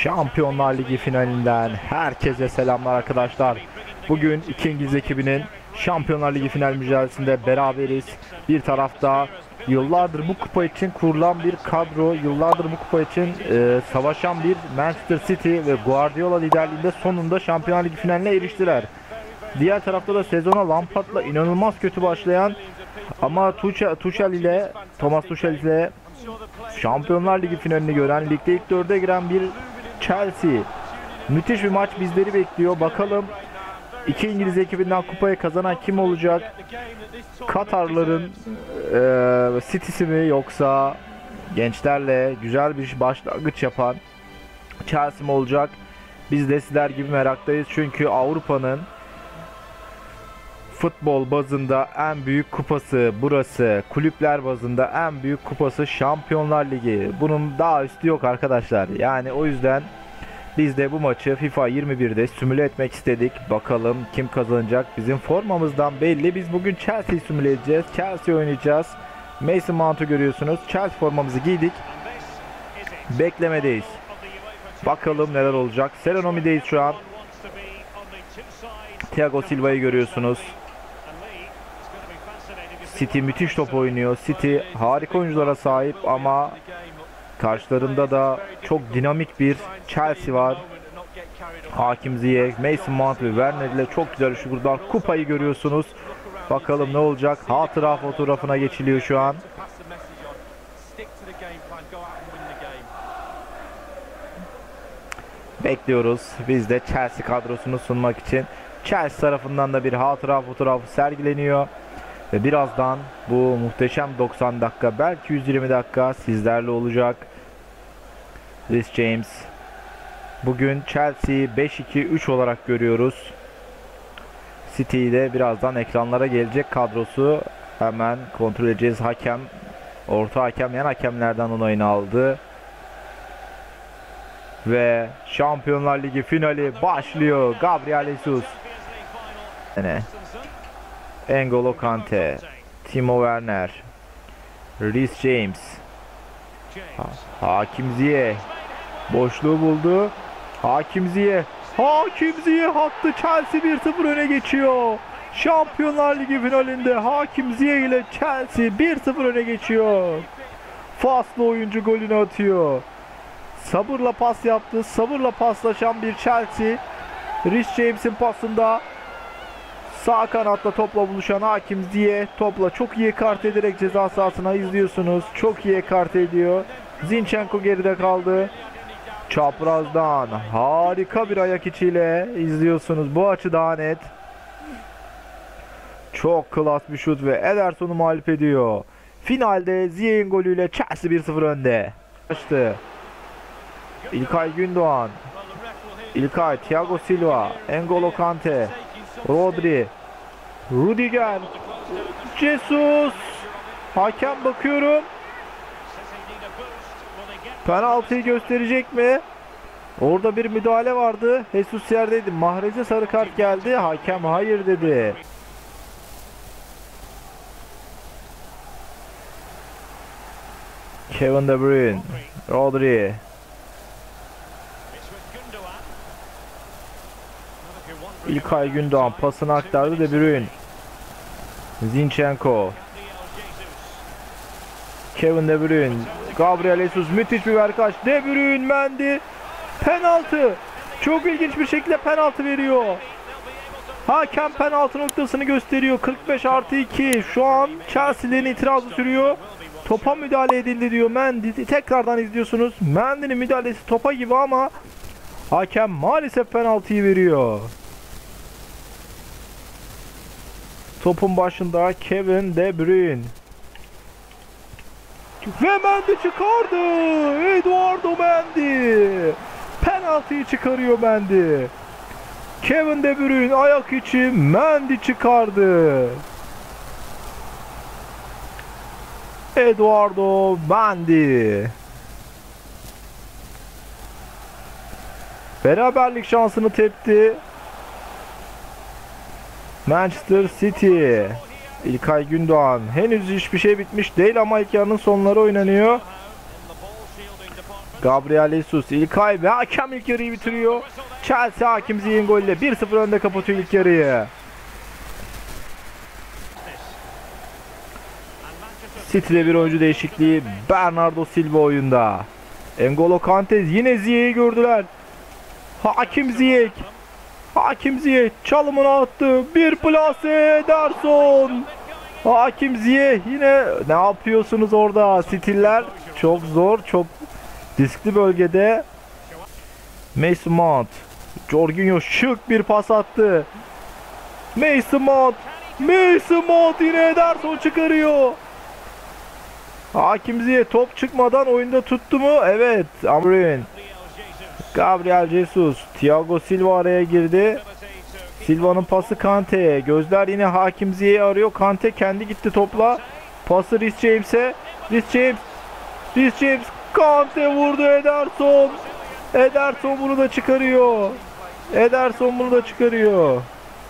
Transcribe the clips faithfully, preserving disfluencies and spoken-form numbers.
Şampiyonlar Ligi finalinden herkese selamlar arkadaşlar. Bugün iki İngiliz ekibinin Şampiyonlar Ligi final mücadelesinde beraberiz. Bir tarafta yıllardır bu kupa için kurulan bir kadro, yıllardır bu kupa için e, savaşan bir Manchester City ve Guardiola liderliğinde sonunda Şampiyonlar Ligi finaline eriştiler. Diğer tarafta da sezona Lampard'la inanılmaz kötü başlayan ama Tuchel, Tuchel ile Thomas Tuchel ile Şampiyonlar Ligi finalini gören, ligde ilk dörde giren bir Chelsea. Müthiş bir maç bizleri bekliyor. Bakalım iki İngiliz ekibinden kupayı kazanan kim olacak? Katarların e, City'si mi, yoksa gençlerle güzel bir başlangıç yapan Chelsea mi olacak? Biz de sizler gibi meraktayız. Çünkü Avrupa'nın futbol bazında en büyük kupası burası. Kulüpler bazında en büyük kupası Şampiyonlar Ligi. Bunun daha üstü yok arkadaşlar. Yani o yüzden biz de bu maçı FIFA yirmi birde simüle etmek istedik. Bakalım kim kazanacak? Bizim formamızdan belli. Biz bugün Chelsea'yi simüle edeceğiz. Chelsea oynayacağız. Mason Mount'u görüyorsunuz. Chelsea formamızı giydik. Beklemedeyiz. Bakalım neler olacak. Serenomi'deyiz şu an. Thiago Silva'yı görüyorsunuz. City müthiş top oynuyor. City harika oyunculara sahip ama karşılarında da çok dinamik bir Chelsea var. Hakim Ziyech, Mason Mount ve Werner ile çok güzel şuradan kupayı görüyorsunuz. Bakalım ne olacak? Hatıra fotoğrafına geçiliyor şu an. Bekliyoruz. Biz de Chelsea kadrosunu sunmak için. Chelsea tarafından da bir hatıra fotoğrafı sergileniyor. Ve birazdan bu muhteşem doksan dakika, belki yüz yirmi dakika sizlerle olacak. Reece James. Bugün Chelsea'yi beş iki üç olarak görüyoruz. City'yi de birazdan ekranlara gelecek kadrosu. Hemen kontrol edeceğiz. Hakem, orta hakem, yan hakemlerden onayını aldı. Ve Şampiyonlar Ligi finali başlıyor. Gabriel Jesus. Ne? N'Golo Kante, Timo Werner, Reece James, ha Hakim Ziyech boşluğu buldu. Hakim Ziyech, Hakim Ziyech attı. Chelsea bir sıfır öne geçiyor. Şampiyonlar Ligi finalinde Hakim Ziyech ile Chelsea bir sıfır öne geçiyor. Faslı oyuncu golünü atıyor. Sabırla pas yaptı. Sabırla paslaşan bir Chelsea. Reece James'in pasında sağ kanatta topla buluşan Hakim Ziyech topla çok iyi kart ederek ceza sahasına izliyorsunuz. Çok iyi kart ediyor. Zinchenko geride kaldı. Çaprazdan harika bir ayak içiyle izliyorsunuz. Bu açı daha net. Çok klas bir şut ve Ederson'u mağlup ediyor. Finalde Ziyech'in golüyle Chelsea bir sıfır önde. Açtı. İlkay Gündoğan. İlkay, Thiago Silva, N'Golo Kante, Rodri, Rudiger, Jesus. Hakem bakıyorum. Penaltıyı gösterecek mi? Orada bir müdahale vardı. Jesus yerdeydi. Mahrez'e sarı kart geldi. Hakem hayır dedi. Kevin De Bruyne, Rodri. İlkay Gündoğan pasını aktardı. De Bruyne, Zinchenko, Kevin De Bruyne, Gabriel Jesus, müthiş bir verkaç. De Bruyne, Mendy, penaltı. Çok ilginç bir şekilde penaltı veriyor. Hakem penaltı noktasını gösteriyor. kırk beş artı iki. Şu an Chelsea'lerin itirazı sürüyor. Topa müdahale edildi diyor Mendy. Tekrardan izliyorsunuz. Mendy'nin müdahalesi topa gibi ama hakem maalesef penaltıyı veriyor. Topun başında Kevin De Bruyne. Ve Mendy çıkardı. Eduardo Mendy. Penaltıyı çıkarıyor Mendy. Kevin De Bruyne ayak içi, Mendy çıkardı. Eduardo Mendy. Beraberlik şansını tepti Manchester City. İlkay Gündoğan. Henüz hiçbir şey bitmiş değil ama ilk yarının sonları oynanıyor. Gabriel Jesus, İlkay ve hakem ilk yarıyı bitiriyor. Chelsea Hakim Ziyech'in golüyle bir sıfır önde kapatıyor ilk yarıyı. City'de bir oyuncu değişikliği. Bernardo Silva oyunda. N'Golo Kante yine Ziyech'i gördüler. Hakim Ziyech. Hakim Ziyech çalımını attı. Bir plase Ederson. Hakim Ziyech yine ne yapıyorsunuz orada? City'ler çok zor, çok riskli bölgede. Mason Mount. Jorginho şık bir pas attı. Mason Mount. Mason Mount yine Ederson çıkarıyor. Hakim Ziyech top çıkmadan oyunda tuttu mu? Evet. Amrin. Gabriel Jesus. Thiago Silva araya girdi. Silva'nın pası Kante'ye. Gözler yine Hakim Ziyech'i arıyor. Kante kendi gitti topla. Pası Reece James'e. Reece James. Reece James. Kante vurdu Ederson. Ederson bunu da çıkarıyor. Ederson bunu da çıkarıyor.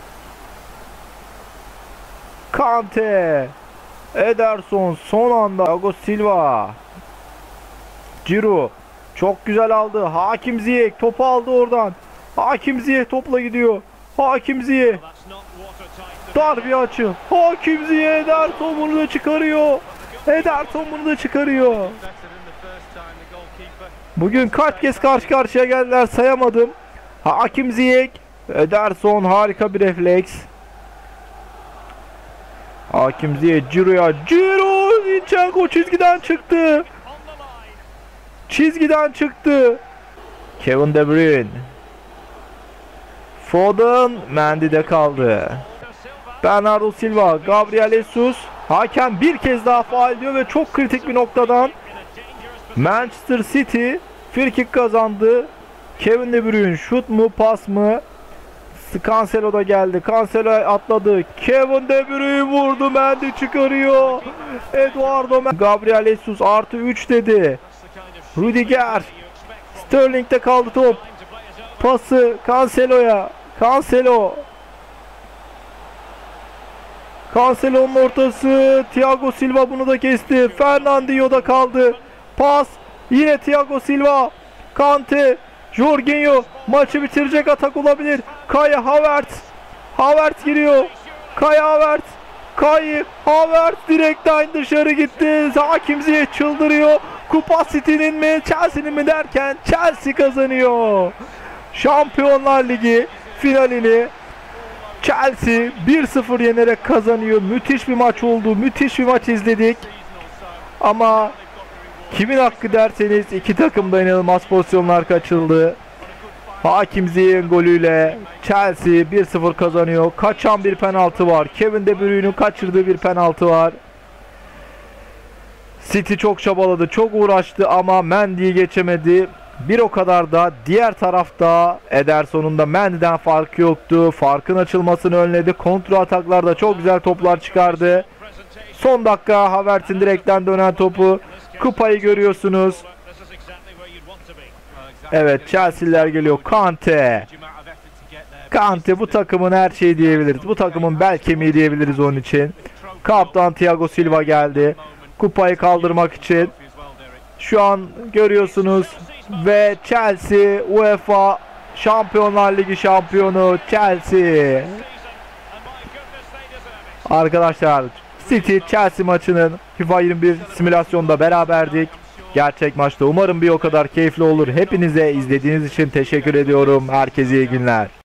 Kante. Ederson son anda. Thiago Silva. Giroud. Çok güzel aldı. Hakim Ziyech topu aldı oradan. Hakim Ziyech topla gidiyor. Hakim Ziyech. Dar bir açı. Hakim Ziyech Ederson bunu da çıkarıyor. Ederson bunu da çıkarıyor. Bugün kaç kez karşı karşıya geldiler sayamadım. Hakim Ziyech. Ederson harika bir refleks. Hakim Ziyech Giroud'a. Giroud Zinchenko çizgiden çıktı. Çizgiden çıktı. Kevin De Bruyne. Foden Mendy'de kaldı. Bernardo Silva, Gabriel Jesus. Hakem bir kez daha faul diyor ve çok kritik bir noktadan Manchester City frikik kazandı. Kevin De Bruyne şut mu pas mı? Cancelo da geldi. Cancelo atladı. Kevin De Bruyne vurdu. Mendy çıkarıyor. Eduardo Mendy. Gabriel Jesus artı üç dedi. Rudiger. Sterling'de kaldı top. Pası Cancelo'ya. Cancelo. Cancelo'nun ortası. Thiago Silva bunu da kesti. Fernandinho'da kaldı. Pas. Yine Thiago Silva. Kante. Jorginho. Maçı bitirecek atak olabilir. Kai Havertz. Havertz giriyor. Kai Havertz. Kai Havertz direkten dışarı gitti. Hakim Ziyech çıldırıyor. Kupa City'nin mi Chelsea'nin mi derken Chelsea kazanıyor. Şampiyonlar Ligi finalini Chelsea bir sıfır yenerek kazanıyor. Müthiş bir maç oldu. Müthiş bir maç izledik. Ama kimin hakkı derseniz iki takımda inanılmaz pozisyonlar kaçıldı. Hakim Ziyech'in golüyle Chelsea bir sıfır kazanıyor. Kaçan bir penaltı var. Kevin De Bruyne'nin kaçırdığı bir penaltı var. City çok çabaladı, çok uğraştı ama Mendy'yi geçemedi. Bir o kadar da diğer tarafta Ederson'un da Mendy'den farkı yoktu. Farkın açılmasını önledi. Kontra ataklarda çok güzel toplar çıkardı. Son dakika Havertz'in direkten dönen topu. Kupayı görüyorsunuz. Evet, Chelsea'liler geliyor. Kante. Kante bu takımın her şeyi diyebiliriz. Bu takımın bel kemiği diyebiliriz onun için. Kaptan Thiago Silva geldi. Kupayı kaldırmak için. Şu an görüyorsunuz. Ve Chelsea UEFA Şampiyonlar Ligi şampiyonu Chelsea. Arkadaşlar City Chelsea maçının FIFA yirmi bir simülasyonda beraberdik. Gerçek maçta umarım bir o kadar keyifli olur. Hepinize izlediğiniz için teşekkür ediyorum. Herkese iyi günler.